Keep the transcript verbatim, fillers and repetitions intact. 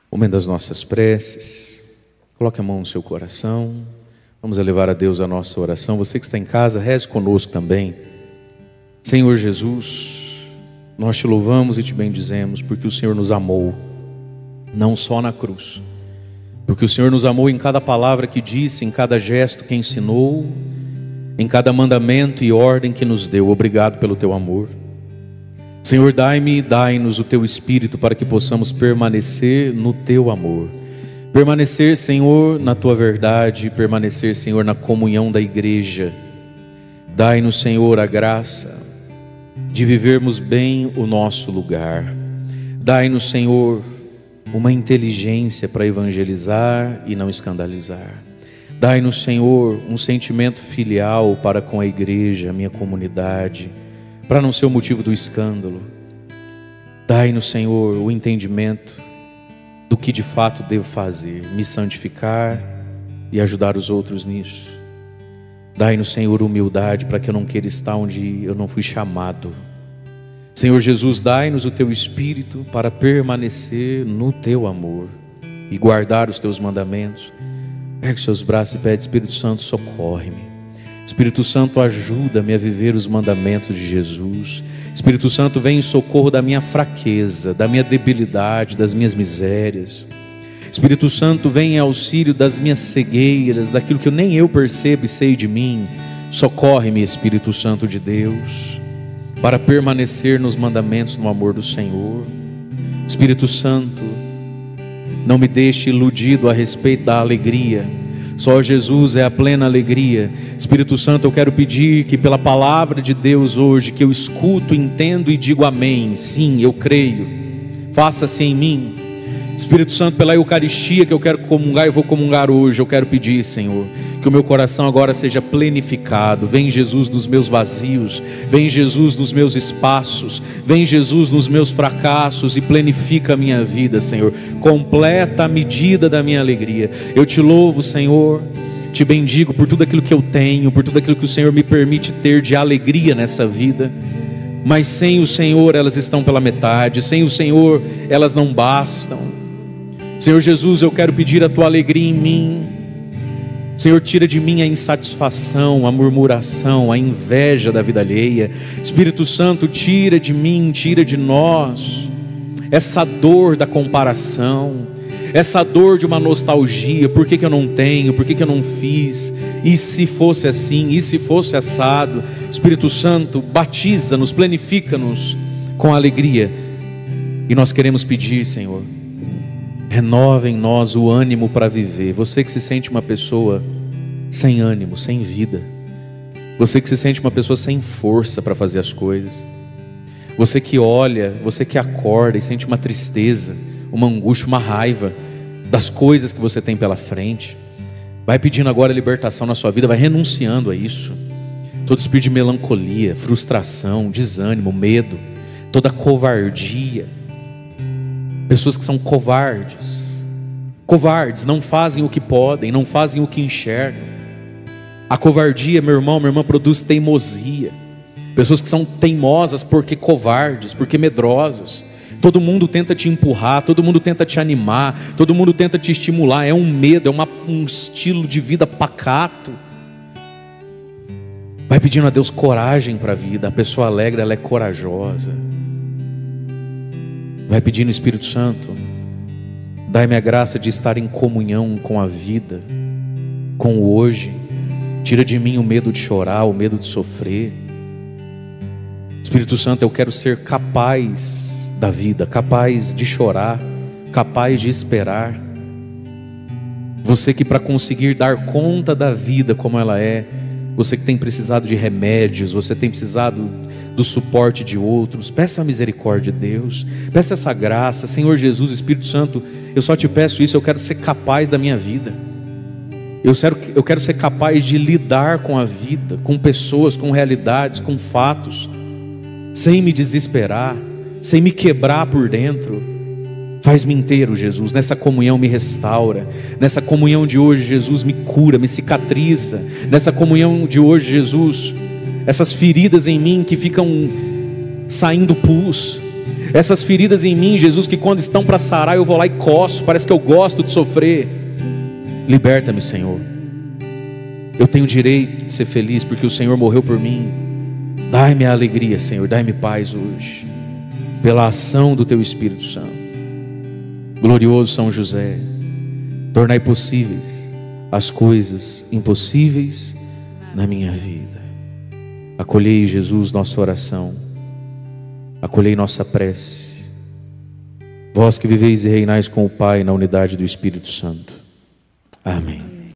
Momento das nossas preces. Coloque a mão no seu coração. Vamos elevar a Deus a nossa oração. Você que está em casa, reze conosco também. Senhor Jesus, nós te louvamos e te bendizemos, porque o Senhor nos amou, não só na cruz, porque o Senhor nos amou em cada palavra que disse, em cada gesto que ensinou, em cada mandamento e ordem que nos deu. Obrigado pelo teu amor. Senhor, dai-me e dai-nos o teu Espírito para que possamos permanecer no teu amor. Permanecer, Senhor, na tua verdade, permanecer, Senhor, na comunhão da igreja. Dai-nos, Senhor, a graça de vivermos bem o nosso lugar. Dai-nos, Senhor, uma inteligência para evangelizar e não escandalizar. Dai-nos, Senhor, um sentimento filial para com a igreja, a minha comunidade, para não ser o motivo do escândalo. Dai-nos, Senhor, o entendimento do que de fato devo fazer, me santificar e ajudar os outros nisso. Dai-nos, Senhor, humildade para que eu não queira estar onde eu não fui chamado. Senhor Jesus, dai-nos o teu Espírito para permanecer no teu amor e guardar os teus mandamentos. Ergue seus braços e pede: Espírito Santo, socorre-me. Espírito Santo, ajuda-me a viver os mandamentos de Jesus. Espírito Santo, vem em socorro da minha fraqueza, da minha debilidade, das minhas misérias. Espírito Santo, vem em auxílio das minhas cegueiras, daquilo que eu nem eu percebo e sei de mim. Socorre-me, Espírito Santo de Deus, para permanecer nos mandamentos, no amor do Senhor. Espírito Santo, não me deixe iludido a respeito da alegria. Só Jesus é a plena alegria. Espírito Santo, eu quero pedir que pela palavra de Deus hoje, que eu escuto, entendo e digo amém. Sim, eu creio. Faça-se em mim. Espírito Santo, pela Eucaristia que eu quero comungar, eu vou comungar hoje. Eu quero pedir, Senhor, que o meu coração agora seja plenificado. Vem Jesus nos meus vazios, vem Jesus nos meus espaços, vem Jesus nos meus fracassos e plenifica a minha vida, Senhor. Completa a medida da minha alegria. Eu te louvo, Senhor, te bendigo por tudo aquilo que eu tenho, por tudo aquilo que o Senhor me permite ter de alegria nessa vida. Mas sem o Senhor elas estão pela metade, sem o Senhor elas não bastam. Senhor Jesus, eu quero pedir a tua alegria em mim. Senhor, tira de mim a insatisfação, a murmuração, a inveja da vida alheia. Espírito Santo, tira de mim, tira de nós essa dor da comparação, essa dor de uma nostalgia. Por que que eu não tenho? Por que que eu não fiz? E se fosse assim? E se fosse assado? Espírito Santo, batiza-nos, planifica-nos com alegria. E nós queremos pedir, Senhor, renova em nós o ânimo para viver. Você que se sente uma pessoa sem ânimo, sem vida, você que se sente uma pessoa sem força para fazer as coisas, você que olha, você que acorda e sente uma tristeza, uma angústia, uma raiva das coisas que você tem pela frente, vai pedindo agora libertação na sua vida, vai renunciando a isso. Todo espírito de melancolia, frustração, desânimo, medo, toda covardia. Pessoas que são covardes, covardes, não fazem o que podem, não fazem o que enxergam. A covardia, meu irmão, minha irmã, produz teimosia. Pessoas que são teimosas porque covardes, porque medrosos. Todo mundo tenta te empurrar, todo mundo tenta te animar, todo mundo tenta te estimular. É um medo, é uma, um estilo de vida pacato. Vai pedindo a Deus coragem para a vida. A pessoa alegre, ela é corajosa. Vai pedindo, Espírito Santo, dai-me a graça de estar em comunhão com a vida, com o hoje. Tira de mim o medo de chorar, o medo de sofrer. Espírito Santo, eu quero ser capaz da vida, capaz de chorar, capaz de esperar. Você que para conseguir dar conta da vida como ela é, você que tem precisado de remédios, você tem precisado do suporte de outros, peça a misericórdia de Deus, peça essa graça. Senhor Jesus, Espírito Santo, eu só te peço isso. Eu quero ser capaz da minha vida, eu quero, eu quero ser capaz de lidar com a vida, com pessoas, com realidades, com fatos, sem me desesperar, sem me quebrar por dentro. Faz-me inteiro, Jesus. Nessa comunhão me restaura. Nessa comunhão de hoje, Jesus, me cura, me cicatriza. Nessa comunhão de hoje, Jesus, essas feridas em mim que ficam saindo pus, Essas feridas em mim, Jesus, que quando estão para sarar eu vou lá e coço, parece que eu gosto de sofrer. Liberta-me, Senhor. Eu tenho direito de ser feliz porque o Senhor morreu por mim. Dai-me a alegria, Senhor, dai-me paz hoje, pela ação do Teu Espírito Santo. Glorioso São José, tornai possíveis as coisas impossíveis na minha vida. Acolhei, Jesus, nossa oração, acolhei nossa prece. Vós que viveis e reinais com o Pai na unidade do Espírito Santo. Amém.